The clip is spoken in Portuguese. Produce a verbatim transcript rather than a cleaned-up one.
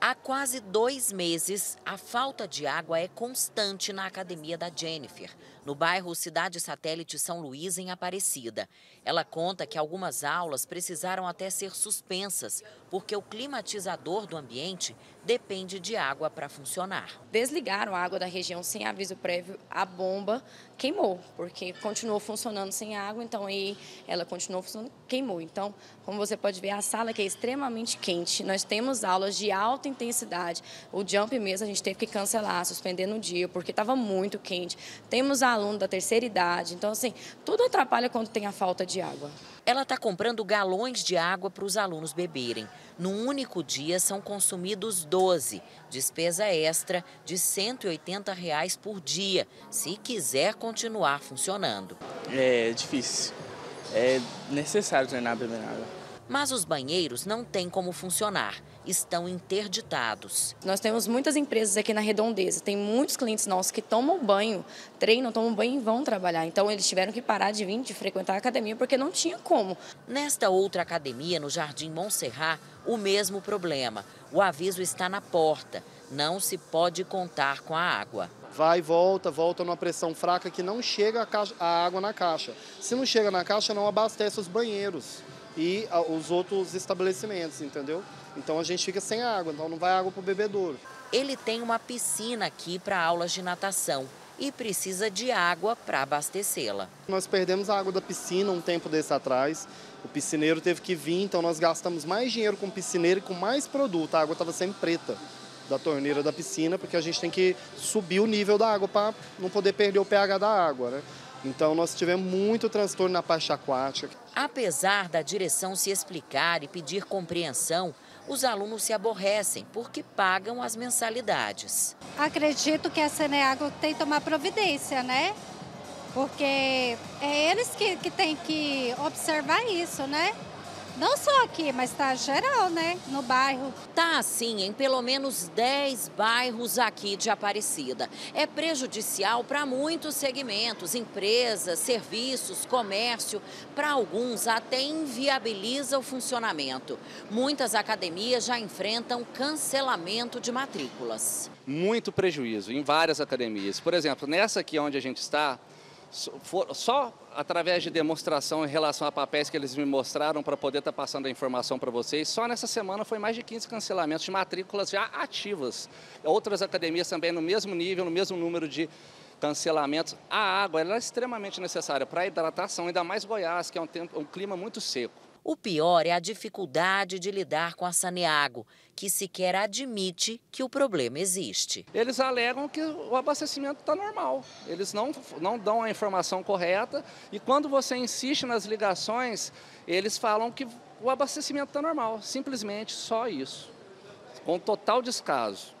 Há quase dois meses, a falta de água é constante na academia da Jennifer, no bairro Cidade Satélite São Luís, em Aparecida. Ela conta que algumas aulas precisaram até ser suspensas, porque o climatizador do ambiente depende de água para funcionar. Desligaram a água da região sem aviso prévio, a bomba queimou, porque continuou funcionando sem água, então aí ela continuou funcionando, queimou. Então, como você pode ver, a sala aqui é extremamente quente, nós temos aulas de alta intensidade, o jump mesmo a gente teve que cancelar, suspender no dia, porque estava muito quente. Temos aluno da terceira idade, então assim, tudo atrapalha quando tem a falta de água. Ela está comprando galões de água para os alunos beberem. Num único dia são consumidos doze, despesa extra de cento e oitenta reais por dia, se quiser continuar funcionando. É difícil, é necessário treinar beber água. Mas os banheiros não têm como funcionar, estão interditados. Nós temos muitas empresas aqui na Redondeza, tem muitos clientes nossos que tomam banho, treinam, tomam banho e vão trabalhar. Então eles tiveram que parar de vir, de frequentar a academia, porque não tinha como. Nesta outra academia, no Jardim Montserrat, o mesmo problema. O aviso está na porta, não se pode contar com a água. Vai e volta, volta numa pressão fraca que não chega a, caixa, a água na caixa. Se não chega na caixa, não abastece os banheiros e os outros estabelecimentos, entendeu? Então a gente fica sem água, então não vai água para o bebedouro. Ele tem uma piscina aqui para aulas de natação e precisa de água para abastecê-la. Nós perdemos a água da piscina um tempo desse atrás, o piscineiro teve que vir, então nós gastamos mais dinheiro com o piscineiro e com mais produto, a água estava sempre preta da torneira da piscina, porque a gente tem que subir o nível da água para não poder perder o pH da água, né? Então, nós tivemos muito transtorno na parte aquática. Apesar da direção se explicar e pedir compreensão, os alunos se aborrecem porque pagam as mensalidades. Acredito que a Saneago tem que tomar providência, né? Porque é eles que, que têm que observar isso, né? Não só aqui, mas está geral, né? No bairro. Tá assim em pelo menos dez bairros aqui de Aparecida. É prejudicial para muitos segmentos, empresas, serviços, comércio. Para alguns, até inviabiliza o funcionamento. Muitas academias já enfrentam cancelamento de matrículas. Muito prejuízo em várias academias. Por exemplo, nessa aqui onde a gente está, só através de demonstração em relação a papéis que eles me mostraram para poder estar passando a informação para vocês, só nessa semana foi mais de quinze cancelamentos de matrículas já ativas. Outras academias também no mesmo nível, no mesmo número de cancelamentos. A água ela é extremamente necessária para a hidratação, ainda mais Goiás, que é um, tempo, um clima muito seco. O pior é a dificuldade de lidar com a Saneago, que sequer admite que o problema existe. Eles alegam que o abastecimento está normal, eles não, não dão a informação correta e quando você insiste nas ligações, eles falam que o abastecimento está normal, simplesmente só isso, com total descaso.